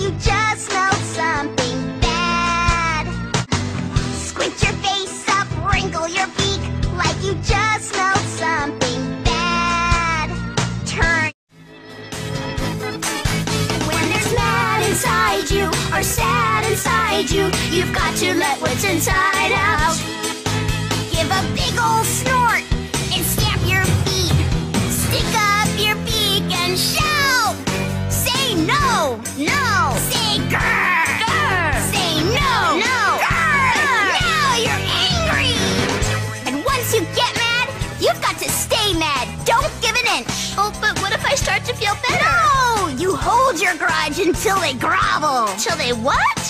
you just smelled something bad. Squint your face up, wrinkle your beak, like you just smelled something bad. Turn. When there's mad inside you, or sad inside you, you've got to let what's inside out. Give a big old snort and stamp your feet. Stick up your beak and shout. Say no, no. Say grrr, grrr. Say no, no. Grrr. Now you're angry. And once you get mad, you've got to stay mad. Don't give an inch. Oh, but what if I start to feel better? No! You hold your grudge until they grovel. Till they what?